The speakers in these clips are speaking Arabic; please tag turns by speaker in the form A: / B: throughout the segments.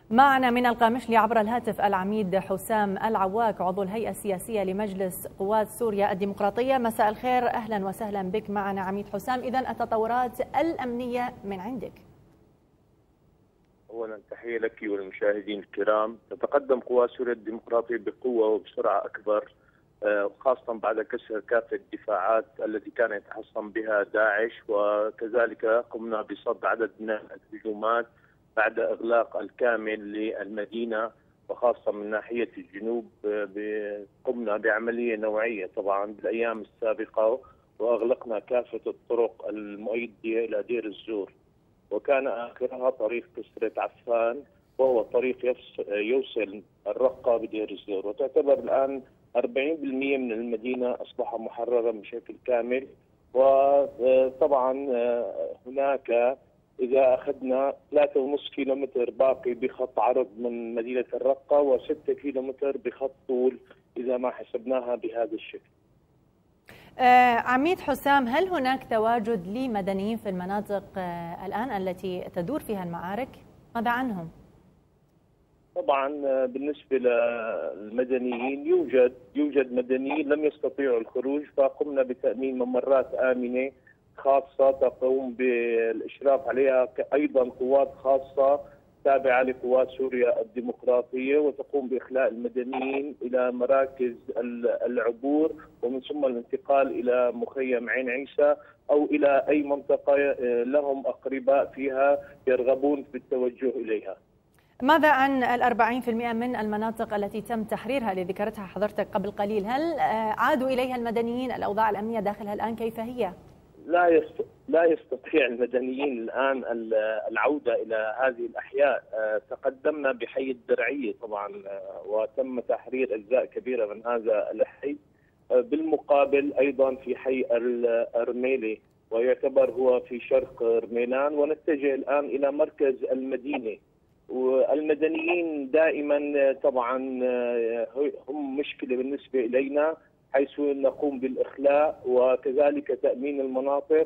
A: معنا من القامشلي عبر الهاتف العميد حسام العواك عضو الهيئة السياسية لمجلس قوات سوريا الديمقراطية. مساء الخير، أهلا وسهلا بك معنا عميد حسام. إذن التطورات الأمنية من عندك.
B: أولا تحية لك والمشاهدين الكرام. تتقدم قوات سوريا الديمقراطية بقوة وبسرعة أكبر، خاصة بعد كسر كافة الدفاعات التي كان يتحصن بها داعش، وكذلك قمنا بصد عدد من الهجومات بعد إغلاق الكامل للمدينة، وخاصة من ناحية الجنوب قمنا بعملية نوعية طبعا بالأيام السابقة، وأغلقنا كافة الطرق المؤدية إلى دير الزور، وكان آخرها طريق كسرة عفان، وهو طريق يوصل الرقة بدير الزور. وتعتبر الآن 40% من المدينة أصبح محررا بشكل كامل. وطبعا هناك إذا أخذنا 3.5 كيلومتر باقي بخط عرض من مدينة الرقة، و6 كيلومتر بخط طول إذا ما حسبناها بهذا الشكل.
A: عميد حسام، هل هناك تواجد لمدنيين في المناطق الآن التي تدور فيها المعارك؟ ماذا عنهم؟
B: طبعا بالنسبة للمدنيين يوجد مدنيين لم يستطيعوا الخروج، فقمنا بتأمين ممرات آمنة خاصة تقوم بالإشراف عليها أيضا قوات خاصة تابعة لقوات سوريا الديمقراطية، وتقوم بإخلاء المدنيين إلى مراكز العبور، ومن ثم الانتقال إلى مخيم عين عيسى أو إلى أي منطقة لهم أقرباء فيها يرغبون في التوجه إليها.
A: ماذا عن 40% من المناطق التي تم تحريرها اللي ذكرتها حضرتك قبل قليل؟ هل عادوا إليها المدنيين؟ الأوضاع الأمنية داخلها الآن كيف هي؟
B: لا يستطيع المدنيين الآن العودة إلى هذه الأحياء. تقدمنا بحي الدرعية طبعا، وتم تحرير أجزاء كبيرة من هذا الحي. بالمقابل أيضا في حي الرميلي، ويعتبر هو في شرق رميلان، ونتجه الآن إلى مركز المدينة. والمدنيين دائما طبعا هم مشكلة بالنسبة إلينا، حيث نقوم بالإخلاء وكذلك تأمين المناطق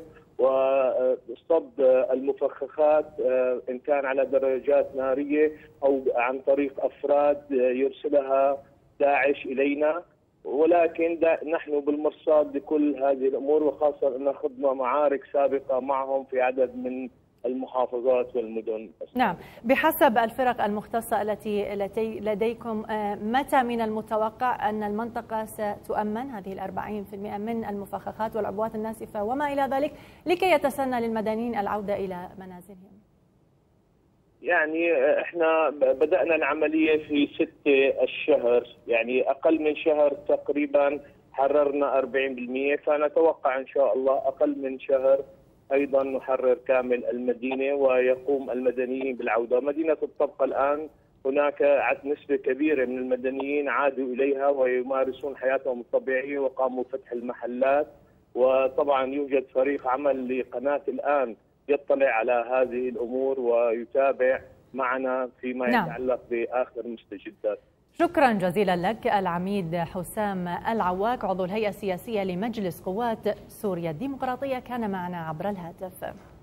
B: وصد المفخخات إن كان على درجات نارية أو عن طريق أفراد يرسلها داعش إلينا. ولكن نحن بالمرصاد لكل هذه الأمور، وخاصة أن خضنا معارك سابقة معهم في عدد من المحافظات والمدن.
A: نعم، بحسب الفرق المختصة التي لديكم، متى من المتوقع أن المنطقة ستؤمن هذه 40% من المفخخات والعبوات الناسفة وما إلى ذلك، لكي يتسنى للمدنيين العودة إلى منازلهم؟
B: يعني احنا بدأنا العملية في 6 الشهر، يعني أقل من شهر تقريبا حررنا 40%، فنتوقع إن شاء الله أقل من شهر أيضا نحرر كامل المدينة ويقوم المدنيين بالعودة. مدينة الطبقة الآن هناك نسبة كبيرة من المدنيين عادوا إليها ويمارسون حياتهم الطبيعية وقاموا بفتح المحلات. وطبعا يوجد فريق عمل لقناة الآن يطلع على هذه الأمور ويتابع معنا فيما يتعلق بآخر المستجدات.
A: شكرا جزيلا لك العميد حسام العواك عضو الهيئة السياسية لمجلس قوات سوريا الديمقراطية، كان معنا عبر الهاتف.